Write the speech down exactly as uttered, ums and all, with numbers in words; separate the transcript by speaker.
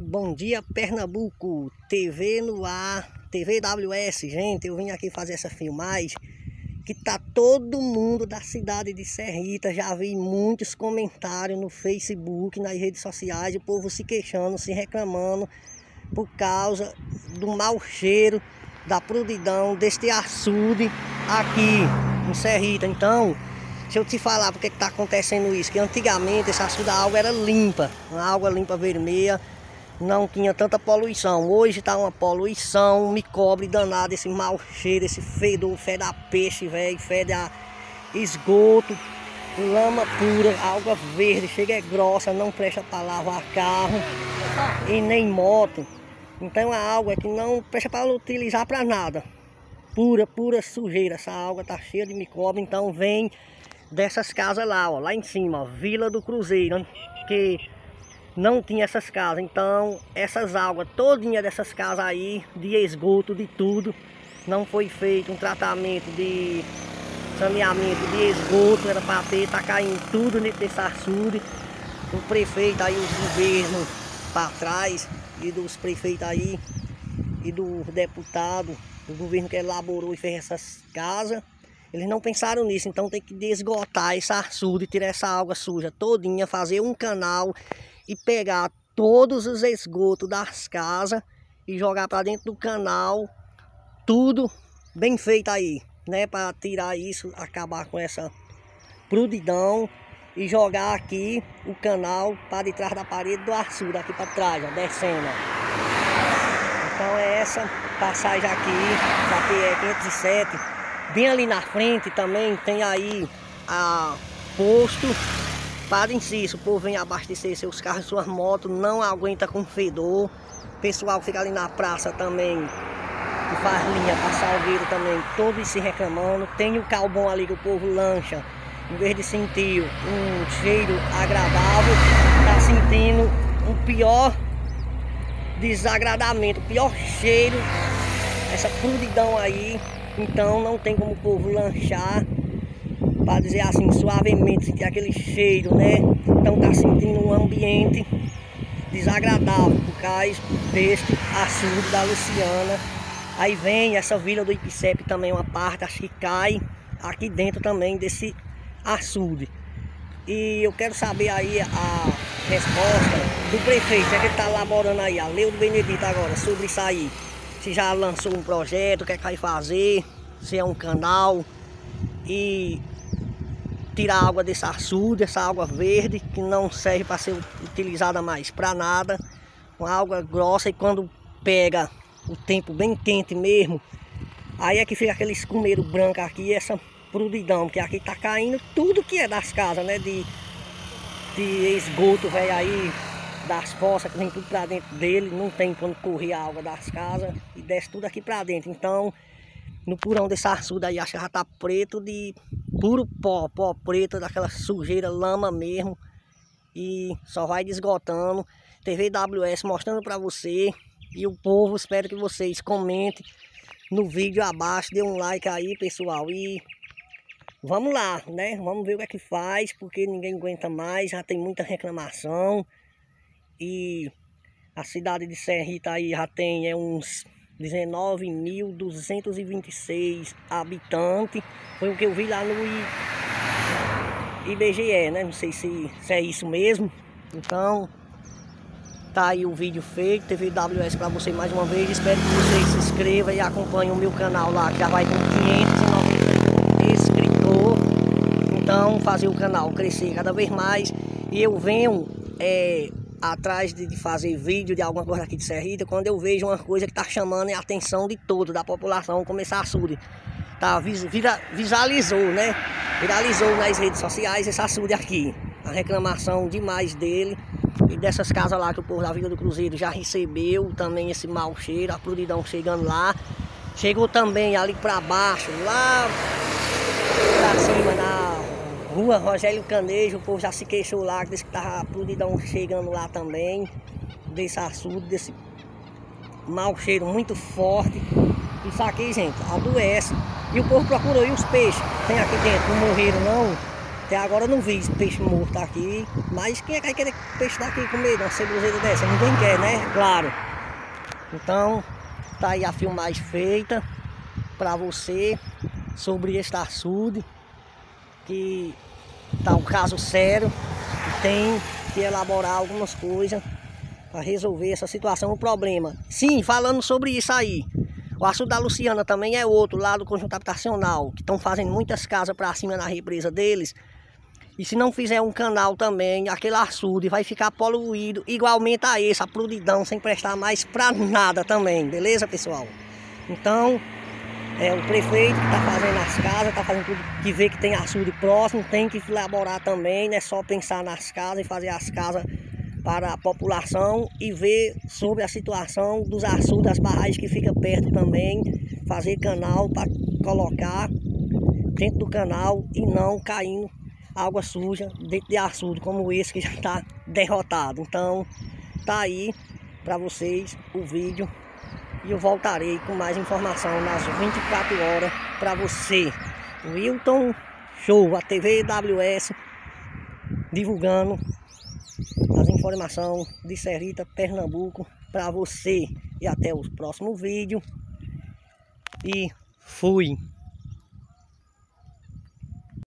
Speaker 1: Bom dia, Pernambuco, T V no ar, T V W S. Gente, eu vim aqui fazer essa filmagem que tá todo mundo da cidade de Serrita. Já vi muitos comentários no Facebook, nas redes sociais, o povo se queixando, se reclamando por causa do mau cheiro, da podridão deste açude aqui em Serrita. Então, deixa eu te falar porque que tá acontecendo isso, que antigamente essa açude, a água era limpa, uma água limpa vermelha, não tinha tanta poluição. Hoje tá uma poluição, um micróbio danado, esse mau cheiro, esse fedor, fede a peixe, velho, fede a esgoto, lama pura, água verde, chega é grossa, não presta para lavar carro e nem moto. Então a água que não presta para utilizar para nada, pura, pura sujeira. Essa água tá cheia de micróbio, então vem dessas casas lá, ó, lá em cima, ó, Vila do Cruzeiro, que não tinha essas casas. Então essas águas todinha dessas casas aí, de esgoto, de tudo, não foi feito um tratamento de saneamento de esgoto, era para ter, tá caindo tudo nesse açude. O prefeito aí, o governo para trás, e dos prefeitos aí e do deputado, do governo que elaborou e fez essas casas, eles não pensaram nisso. Então tem que desgotar esse açude, tirar essa água suja todinha, fazer um canal e pegar todos os esgotos das casas e jogar para dentro do canal, tudo bem feito aí, né, para tirar isso, acabar com essa podridão e jogar aqui o canal para de trás da parede do açude, aqui para trás, ó, descendo, ó. Então é essa passagem aqui, aqui é quinhentos e sete. Bem ali na frente também tem aí a posto para inciso. O povo vem abastecer seus carros, suas motos, não aguenta com fedor. O pessoal fica ali na praça também, que faz linha para Salgueiro também, todos se reclamando. Tem o Calbom ali que o povo lancha, em vez de sentir um cheiro agradável, tá sentindo um pior desagradamento, o pior cheiro, essa podridão aí. Então não tem como o povo lanchar, para dizer assim, suavemente, sentir aquele cheiro, né? Então tá sentindo um ambiente desagradável por causa deste açude da Luciana. Aí vem essa Vila do Ipicep também, uma parte, acho que cai aqui dentro também desse açude. E eu quero saber aí a resposta do prefeito, é que ele tá elaborando aí, a Leudo Benedito agora, sobre isso aí. Se já lançou um projeto, o que é que vai fazer, se é um canal, e tirar a água desse açude, essa água verde, que não serve para ser utilizada mais para nada, uma água grossa, e quando pega o tempo bem quente mesmo, aí é que fica aquele escumeiro branco aqui, essa podridão, porque aqui tá caindo tudo que é das casas, né, de, de esgoto, velho, aí das fossas que vem tudo pra dentro dele, não tem quando correr a água das casas e desce tudo aqui pra dentro. Então no porão desse açude aí, acho que já tá preto de puro pó, pó preto, daquela sujeira, lama mesmo, e só vai desgotando. T V W S mostrando pra você, e o povo, espero que vocês comentem no vídeo abaixo, dê um like aí, pessoal, e vamos lá, né, vamos ver o que é que faz, porque ninguém aguenta mais, já tem muita reclamação. E a cidade de Serrita aí já tem é, uns dezenove mil duzentos e vinte e seis habitantes. Foi o que eu vi lá no I B G E, né? Não sei se, se é isso mesmo. Então tá aí o vídeo feito, T V W S para você mais uma vez. Espero que vocês se inscrevam e acompanhem o meu canal lá, que já vai com quinhentos e noventa inscritores. Então fazer o canal crescer cada vez mais. E eu venho é, atrás de, de fazer vídeo de alguma coisa aqui de Serrita, quando eu vejo uma coisa que tá chamando a atenção de todo, da população, como esse açude tá, vira, visualizou, né, viralizou nas redes sociais esse açude aqui, a reclamação demais dele e dessas casas lá que o povo da Vila do Cruzeiro já recebeu também esse mau cheiro, a podridão chegando lá, chegou também ali pra baixo, lá pra cima, na Rua Rogério Canejo, o povo já se queixou lá, disse que tava a podridão chegando lá também, desse açude, desse mau cheiro muito forte. Isso aqui, gente, adoece. E o povo procurou, e os peixes? Tem aqui dentro, não morreram não? Até agora eu não vi peixe morto aqui, mas quem é que vai querer peixe daqui comer uma ceboseira dessa? Ninguém quer, né? Claro. Então, tá aí a filmagem feita para você sobre este açude, que tá um caso sério, tem que elaborar algumas coisas para resolver essa situação, o problema. Sim, falando sobre isso aí, o açude da Luciana também é outro, lá do conjunto habitacional, que estão fazendo muitas casas para cima na represa deles. E se não fizer um canal também, aquele açude vai ficar poluído igualmente a esse, a prudidão, sem prestar mais para nada também, beleza, pessoal? Então, é o prefeito que está fazendo as casas, está fazendo tudo, que vê que tem açude próximo, tem que elaborar também, não é só pensar nas casas e fazer as casas para a população e ver sobre a situação dos açudes, das barragens que ficam perto também, fazer canal para colocar dentro do canal e não caindo água suja dentro de açude como esse que já está derrotado. Então tá aí para vocês o vídeo e eu voltarei com mais informação nas vinte e quatro horas para você. Wilton Show, a T V W S, divulgando as informações de Serrita, Pernambuco para você. E até o próximo vídeo e fui!